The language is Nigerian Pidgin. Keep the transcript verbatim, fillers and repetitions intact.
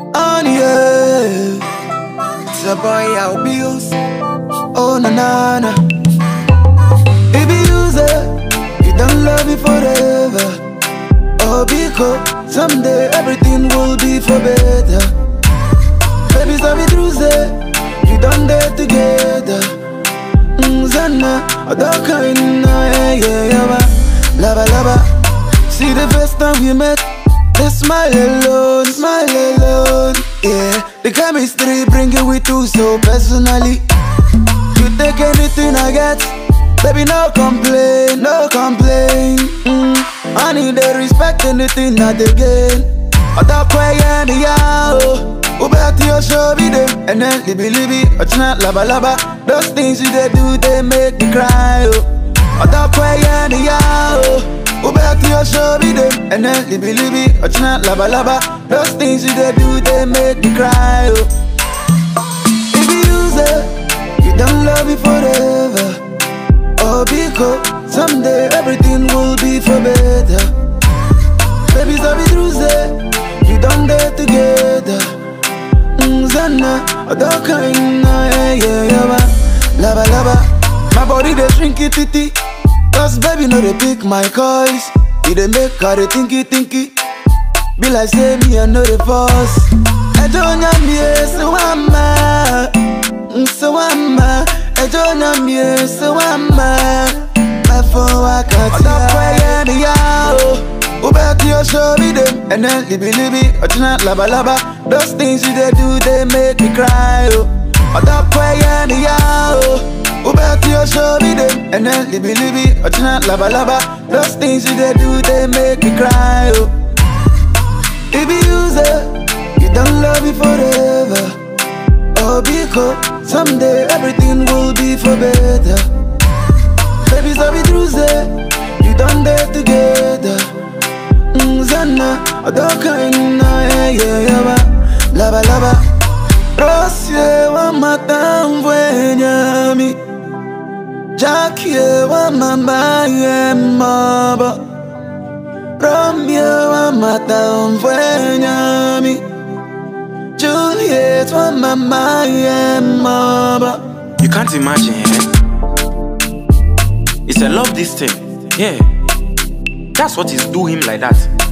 On yeah, it's a boy out bills. Oh na na na. If you use it, you don't love me forever. Oh because someday everything will be for better. Baby stop it through say, you done there together. Mm, Zana, I don't kind yeah yeah yeah. Lava lava. See the first time we met. They smile alone, smile alone, yeah. The chemistry bring it with you so personally. You take anything I get, baby no complain, no complain. mm. I need the respect anything I gain. I don't cry and yeah, oh back to your show be them. And then libby libby, or not laba laba. Those things you they do, they make me cry, oh. I don't cry and yeah, oh go back to your show be them. And then libby libby, or not laba laba. Those things you they do, they make me cry, oh. If you use it, you don't love me forever. Oh because someday everything will be for better. Baby stop it through say, you done there together. mm, Zana, I don't kind yeah yeah yeah. Laba laba, my body they shrink it titty. Cause baby know they pick my calls. You they make her they thinky thinky. Be like say me I know the boss. I don't know me so I'm so I'm I don't know me so I'm my phone I can't see. I don't cry and yeah. Go back to your show be them. And then libby libby, or not laba laba. Those things you they do they make me cry, oh. I don't cry and yeah. Go back to your show be them. And then libby libby, or not laba laba. Those things you they do, they make me cry, oh. If you use it, you don't love me forever. Oh because someday everything will be for better. Baby stop it through say, you done there together. mm, Zana, I don't kind yeah yeah yeah. Laba laba. Rosie wa matamvwenyami. Jackie wa mama ye maba. Romeo wa matamvwenyami. Juliet wa mama ye maba. You can't imagine, eh? It's a love this thing, yeah. That's what is do him like that.